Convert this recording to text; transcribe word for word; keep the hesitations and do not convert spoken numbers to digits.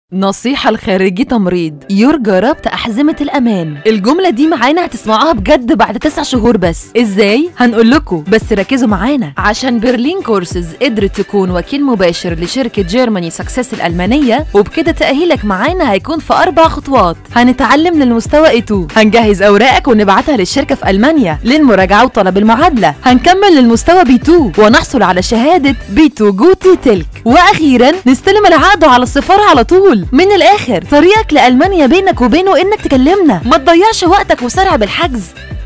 نصيحة لخريجي تمريض: يرجى ربط أحزمة الأمان. الجملة دي معانا هتسمعوها بجد بعد تسع شهور بس. ازاي؟ هنقول لكم، بس ركزوا معانا. عشان برلين كورسز قدرت تكون وكيل مباشر لشركة جيرماني سكسس الألمانية، وبكده تأهيلك معانا هيكون في أربع خطوات. هنتعلم للمستوى إيه تو، هنجهز أوراقك ونبعتها للشركة في ألمانيا للمراجعة وطلب المعادلة، هنكمل للمستوى بي تو ونحصل على شهادة بي تو جوتي تلك، وأخيرا نستلم العقد على السفارة على طول. من الاخر طريقك لألمانيا بينك وبينه انك تكلمنا، ما تضيعش وقتك وسرع بالحجز.